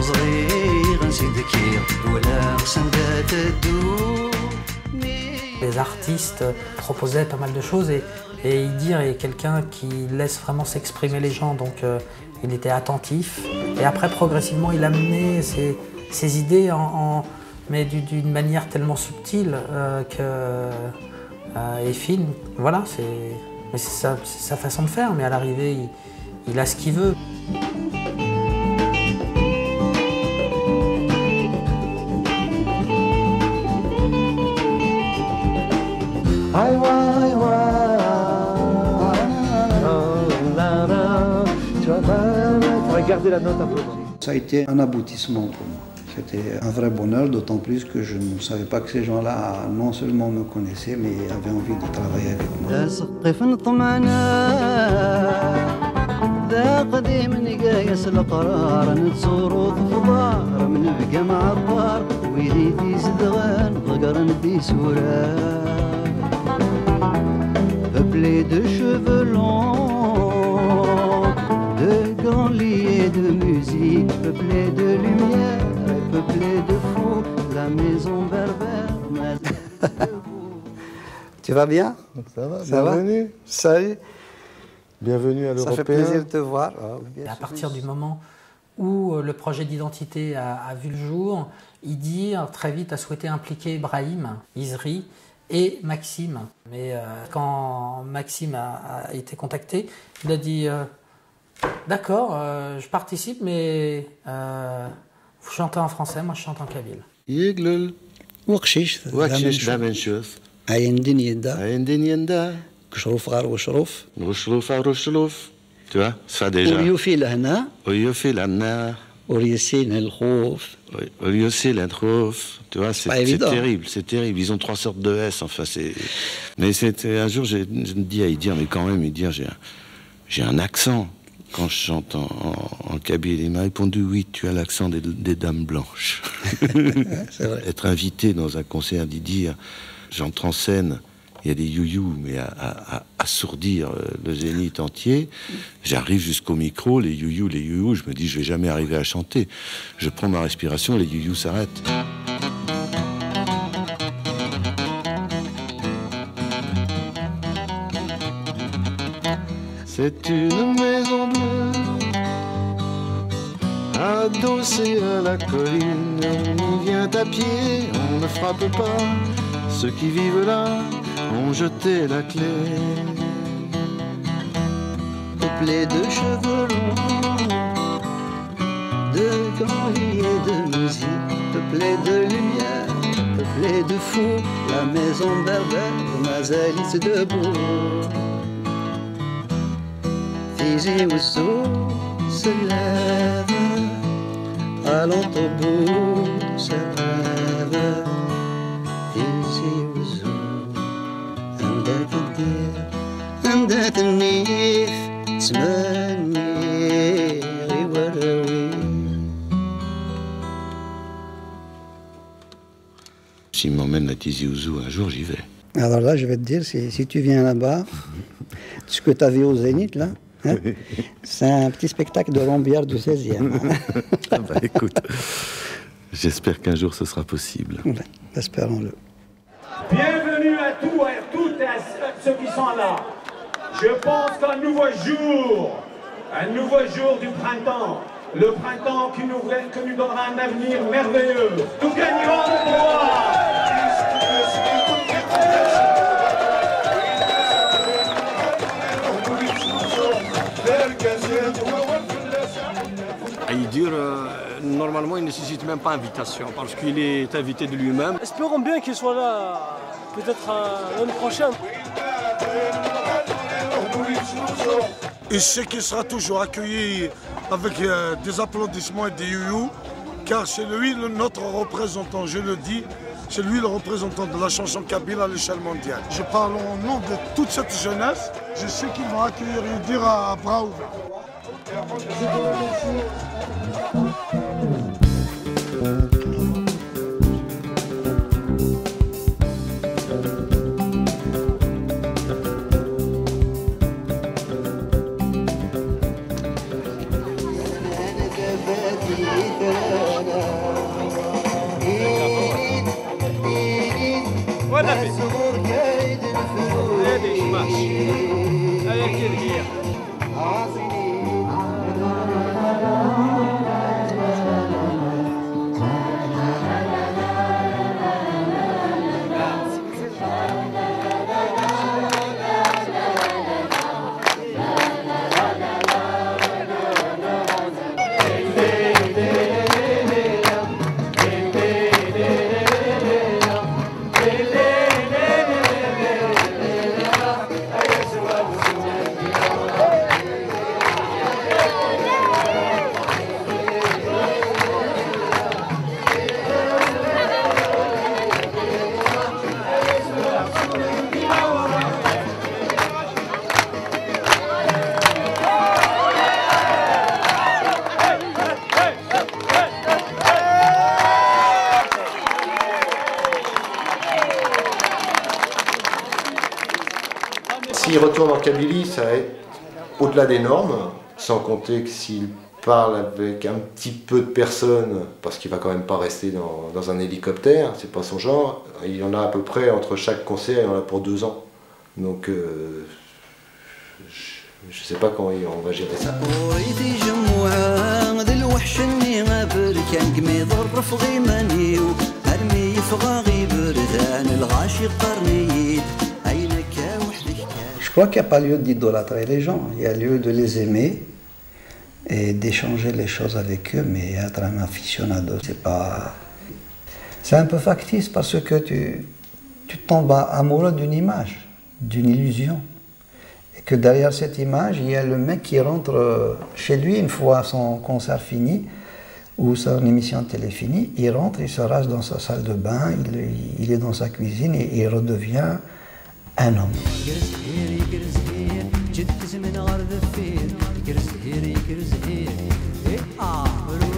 Les artistes proposaient pas mal de choses et Idir est quelqu'un qui laisse vraiment s'exprimer les gens, donc il était attentif. Et après, progressivement, il amenait ses idées mais d'une manière tellement subtile et fine. Voilà, c'est sa façon de faire, mais à l'arrivée, il a ce qu'il veut. Regardez la note un peu. Ça a été un aboutissement pour moi. C'était un vrai bonheur, d'autant plus que je ne savais pas que ces gens-là non seulement me connaissaient, mais avaient envie de travailler avec moi. Peuplé de cheveux longs, de grands lits de musique, peuplé de lumière, peuplé de fous, la maison berbère. Tu vas bien? Ça va, ça bienvenue. Va salut. Bienvenue à l'Européen. Ça fait plaisir de te voir. Et à partir du moment où le projet d'identité a vu le jour, Idir très vite a souhaité impliquer Brahim, Izri et Maxime. Mais quand Maxime a été contacté, il a dit d'accord, je participe, mais vous chantez en français, moi je chante en kabyle. يقلل وقشيش لا منشوف عين دنيا كشروف غار وشروف وشروف tu vois ça déjà ويوفي لهنا وريسين الخوف tu vois c'est terrible, ils ont 3 sortes de S, enfin mais c'était un jour j'ai dit à Idir, mais quand même Idir, j'ai un accent quand je chante en kabyle. Il m'a répondu oui, tu as l'accent des dames blanches. C'est vrai. Être invité dans un concert d'Idir, j'entre en scène, il y a des you-you, mais à assourdir le zénith entier. J'arrive jusqu'au micro, les you-you, je me dis je vais jamais arriver à chanter. Je prends ma respiration, les you-you s'arrêtent. C'est une maison bleue, adossée à la colline. On y vient à pied, on ne frappe pas. Ceux qui vivent là ont jeté la clé. Peuplé de cheveux longs, de grands lits et de musique, peuplé de lumière, peuplé de fous. La maison berbère, Mazalis debout. Fiji Oussou se lève, allant au bout de ses rêves. Fiji Oussou, عندها النيف تمني غيوراوي. S'il m'emmène à Tizi Ouzou un jour, j'y vais. Alors là, je vais te dire, si tu viens là-bas, ce que tu as vu au Zénith, là, hein, oui. C'est un petit spectacle de Rambière du 16e. Ah bah écoute, j'espère qu'un jour ce sera possible. Ouais, espérons-le. Bienvenue à toutes et à ceux qui sont là. Je pense qu'un nouveau jour du printemps, le printemps qui nous donnera un avenir merveilleux. Nous gagnerons le pouvoir. Idir, normalement, il ne nécessite même pas invitation parce qu'il est invité de lui-même. Espérons bien qu'il soit là, peut-être l'année prochaine. Il sait qu'il sera toujours accueilli avec des applaudissements et des you-you, car c'est lui notre représentant, je le dis, c'est lui le représentant de la chanson kabyle à l'échelle mondiale. Je parle au nom de toute cette jeunesse, je sais qu'ils vont accueillir Idir à bras ouverts. ولا في هذه شماش هذا كيف S'il retourne en Kabylie, ça va être au-delà des normes, sans compter que s'il parle avec un petit peu de personnes, parce qu'il va quand même pas rester dans un hélicoptère, c'est pas son genre, il y en a à peu près entre chaque concert, il y en a pour 2 ans. Donc je sais pas comment on va gérer ça. Je crois qu'il n'y a pas lieu d'idolâtrer les gens, il y a lieu de les aimer et d'échanger les choses avec eux, mais être un aficionado, c'est un peu factice parce que tu tombes amoureux d'une image, d'une illusion. Et que derrière cette image, il y a le mec qui rentre chez lui une fois son concert fini ou son émission de télé finie, il rentre, il se rase dans sa salle de bain, il est dans sa cuisine et il redevient un homme. جد زمن غرد الثير يكرز هير يكرز هير